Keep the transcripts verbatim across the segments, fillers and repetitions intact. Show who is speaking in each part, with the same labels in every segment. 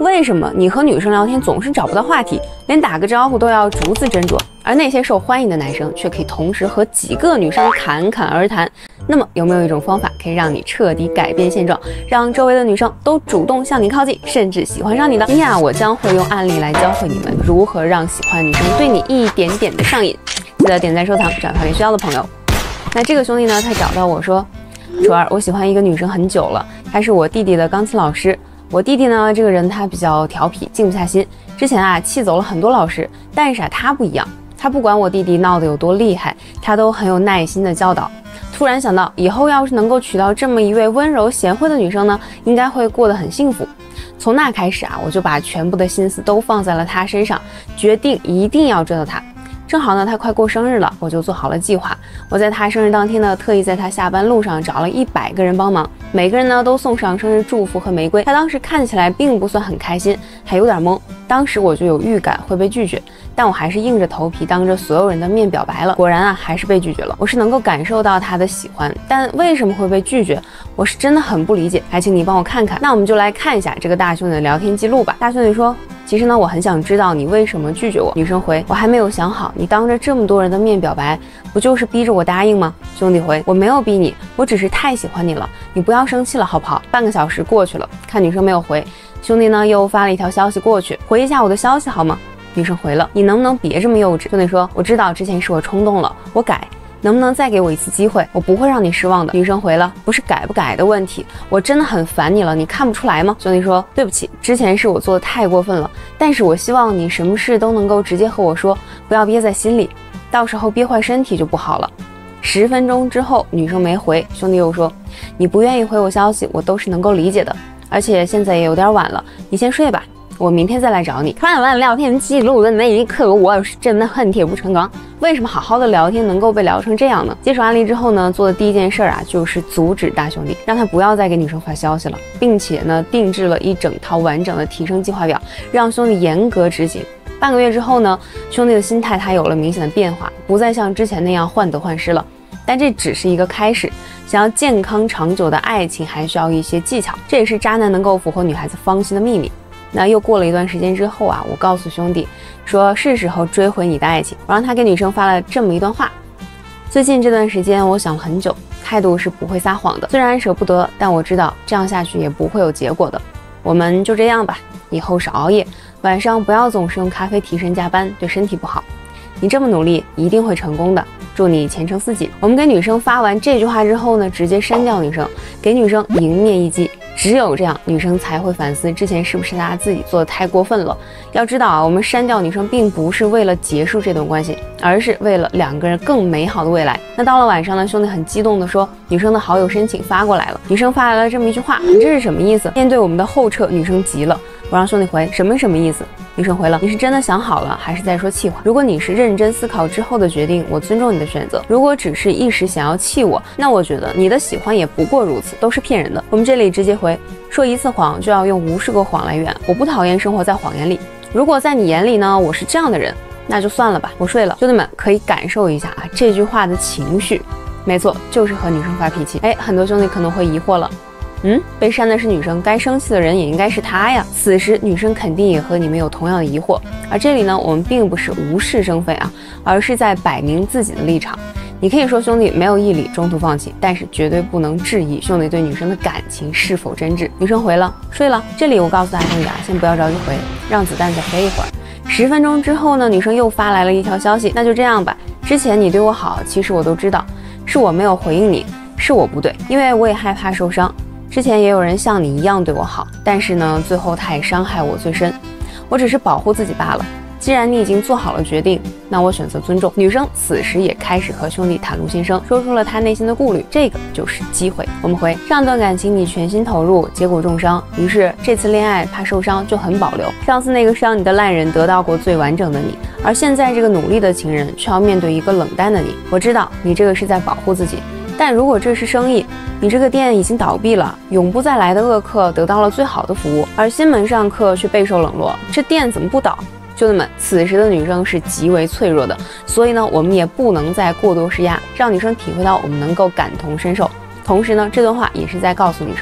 Speaker 1: 为什么你和女生聊天总是找不到话题，连打个招呼都要逐字斟酌，而那些受欢迎的男生却可以同时和几个女生侃侃而谈？那么有没有一种方法可以让你彻底改变现状，让周围的女生都主动向你靠近，甚至喜欢上你呢？今天啊，我将会用案例来教会你们如何让喜欢女生对你一点点的上瘾。记得点赞收藏，转发给需要的朋友。那这个兄弟呢，他找到我说，楚儿，我喜欢一个女生很久了，她是我弟弟的钢琴老师。我弟弟呢，这个人他比较调皮，静不下心。之前啊，气走了很多老师，但是啊，他不一样，他不管我弟弟闹得有多厉害，他都很有耐心的教导。突然想到，以后要是能够娶到这么一位温柔贤惠的女生呢，应该会过得很幸福。从那开始啊，我就把全部的心思都放在了她身上，决定一定要追到她。正好呢，她快过生日了，我就做好了计划。我在她生日当天呢，特意在她下班路上找了一百个人帮忙，每个人呢都送上生日祝福和玫瑰。她当时看起来并不算很开心，还有点懵。当时我就有预感会被拒绝，但我还是硬着头皮当着所有人的面表白了。果然啊，还是被拒绝了。我是能够感受到她的喜欢，但为什么会被拒绝，我是真的很不理解，还请你帮我看看。那我们就来看一下这个大兄弟的聊天记录吧。大兄弟说，其实呢，我很想知道你为什么拒绝我。女生回，我还没有想好，你当着这么多人的面表白，不就是逼着我答应吗？兄弟回，我没有逼你，我只是太喜欢你了，你不要生气了好不好？半个小时过去了，看女生没有回，兄弟呢又发了一条消息过去，回一下我的消息好吗？女生回了，你能不能别这么幼稚？兄弟说，我知道之前是我冲动了，我改，能不能再给我一次机会？我不会让你失望的。女生回了，不是改不改的问题，我真的很烦你了，你看不出来吗？兄弟说，对不起，之前是我做的太过分了，但是我希望你什么事都能够直接和我说，不要憋在心里，到时候憋坏身体就不好了。十分钟之后，女生没回，兄弟又说，你不愿意回我消息，我都是能够理解的，而且现在也有点晚了，你先睡吧，我明天再来找你。看完聊天记录的那一刻，我是真的恨铁不成钢。为什么好好的聊天能够被聊成这样呢？接手案例之后呢，做的第一件事啊，就是阻止大兄弟，让他不要再给女生发消息了，并且呢，定制了一整套完整的提升计划表，让兄弟严格执行。半个月之后呢，兄弟的心态他有了明显的变化，不再像之前那样患得患失了。但这只是一个开始，想要健康长久的爱情还需要一些技巧，这也是渣男能够俘获女孩子芳心的秘密。那又过了一段时间之后啊，我告诉兄弟说是时候追回你的爱情，我让他给女生发了这么一段话。最近这段时间我想了很久，态度是不会撒谎的，虽然舍不得，但我知道这样下去也不会有结果的，我们就这样吧，以后少熬夜，晚上不要总是用咖啡提神加班，对身体不好。你这么努力一定会成功的，祝你前程似锦。我们给女生发完这句话之后呢，直接删掉女生，给女生迎面一击。只有这样，女生才会反思之前是不是她自己做的太过分了。要知道啊，我们删掉女生并不是为了结束这段关系，而是为了两个人更美好的未来。那到了晚上呢，兄弟很激动的说，女生的好友申请发过来了。女生发来了这么一句话，你这是什么意思？面对我们的后撤，女生急了。我让兄弟回，什么什么意思？女生回了，你是真的想好了，还是在说气话？如果你是认真思考之后的决定，我尊重你的选择；如果只是一时想要气我，那我觉得你的喜欢也不过如此，都是骗人的。我们这里直接回，说一次谎就要用无数个谎来圆，我不讨厌生活在谎言里。如果在你眼里呢，我是这样的人，那就算了吧，我睡了。兄弟们可以感受一下啊，这句话的情绪，没错，就是和女生发脾气。哎，很多兄弟可能会疑惑了。嗯，被删的是女生，该生气的人也应该是她呀。此时女生肯定也和你们有同样的疑惑，而这里呢，我们并不是无事生非啊，而是在摆明自己的立场。你可以说兄弟没有毅力，中途放弃，但是绝对不能质疑兄弟对女生的感情是否真挚。女生回了，睡了。这里我告诉大兄弟啊，先不要着急回，让子弹再飞一会儿。十分钟之后呢，女生又发来了一条消息，那就这样吧，之前你对我好，其实我都知道，是我没有回应你，是我不对，因为我也害怕受伤。之前也有人像你一样对我好，但是呢，最后他也伤害我最深。我只是保护自己罢了。既然你已经做好了决定，那我选择尊重。女生此时也开始和兄弟袒露心声，说出了她内心的顾虑，这个就是机会。我们回，上段感情你全心投入，结果重伤，于是这次恋爱怕受伤就很保留。上次那个伤你的烂人得到过最完整的你，而现在这个努力的情人却要面对一个冷淡的你。我知道你这个是在保护自己，但如果这是生意，你这个店已经倒闭了，永不再来的恶客得到了最好的服务，而新门上客却备受冷落，这店怎么不倒？兄弟们，此时的女生是极为脆弱的，所以呢，我们也不能再过多施压，让女生体会到我们能够感同身受。同时呢，这段话也是在告诉女生，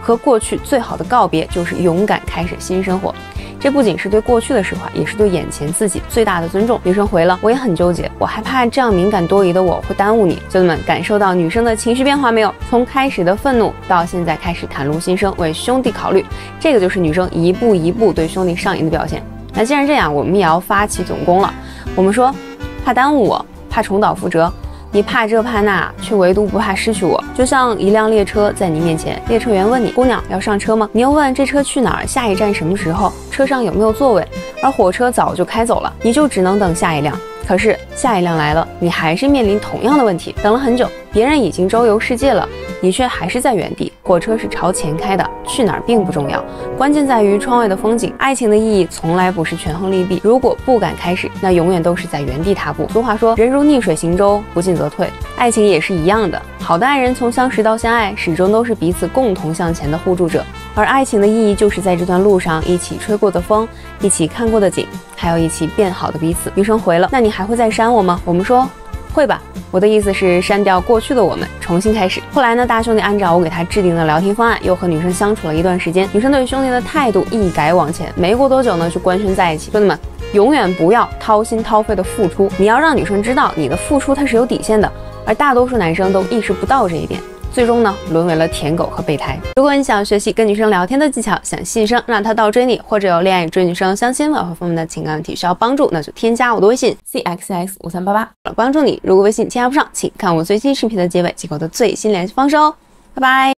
Speaker 1: 和过去最好的告别就是勇敢开始新生活。这不仅是对过去的释怀，也是对眼前自己最大的尊重。女生回了，我也很纠结，我害怕这样敏感多疑的我会耽误你。兄弟们，感受到女生的情绪变化没有？从开始的愤怒到现在开始袒露心声，为兄弟考虑，这个就是女生一步一步对兄弟上瘾的表现。那既然这样，我们也要发起总攻了。我们说，怕耽误我，怕重蹈覆辙。你怕这怕那，却唯独不怕失去我。就像一辆列车在你面前，列车员问你：“姑娘，要上车吗？”你又问这车去哪儿，下一站什么时候，车上有没有座位？而火车早就开走了，你就只能等下一辆。可是下一辆来了，你还是面临同样的问题，等了很久，别人已经周游世界了，你却还是在原地。火车是朝前开的，去哪儿并不重要，关键在于窗外的风景。爱情的意义从来不是权衡利弊，如果不敢开始，那永远都是在原地踏步。俗话说，人如逆水行舟，不进则退，爱情也是一样的。好的爱人从相识到相爱，始终都是彼此共同向前的互助者。而爱情的意义就是在这段路上一起吹过的风，一起看过的景，还有一起变好的彼此。女生回了，那你还会再删我吗？我们说会吧，我的意思是删掉过去的我们，重新开始。后来呢，大兄弟按照我给他制定的聊天方案，又和女生相处了一段时间。女生对兄弟的态度一改往前，没过多久呢，就官宣在一起。兄弟们，永远不要掏心掏肺的付出，你要让女生知道你的付出它是有底线的，而大多数男生都意识不到这一点。最终呢，沦为了舔狗和备胎。如果你想学习跟女生聊天的技巧，想吸引女生让她倒追你，或者有恋爱追女生、相亲挽回方面的情感问题需要帮助，那就添加我的微信 c x x 五三八八，帮助你。如果微信添加不上，请看我最新视频的结尾及我的最新联系方式哦。拜拜。